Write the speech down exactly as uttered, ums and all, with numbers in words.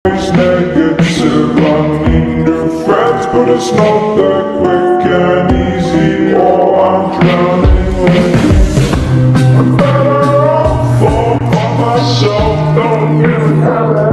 It's negative, I need new friends, but it's not that quick and easy. Oh, I'm drowning with you. I'm better off all by myself, don't really have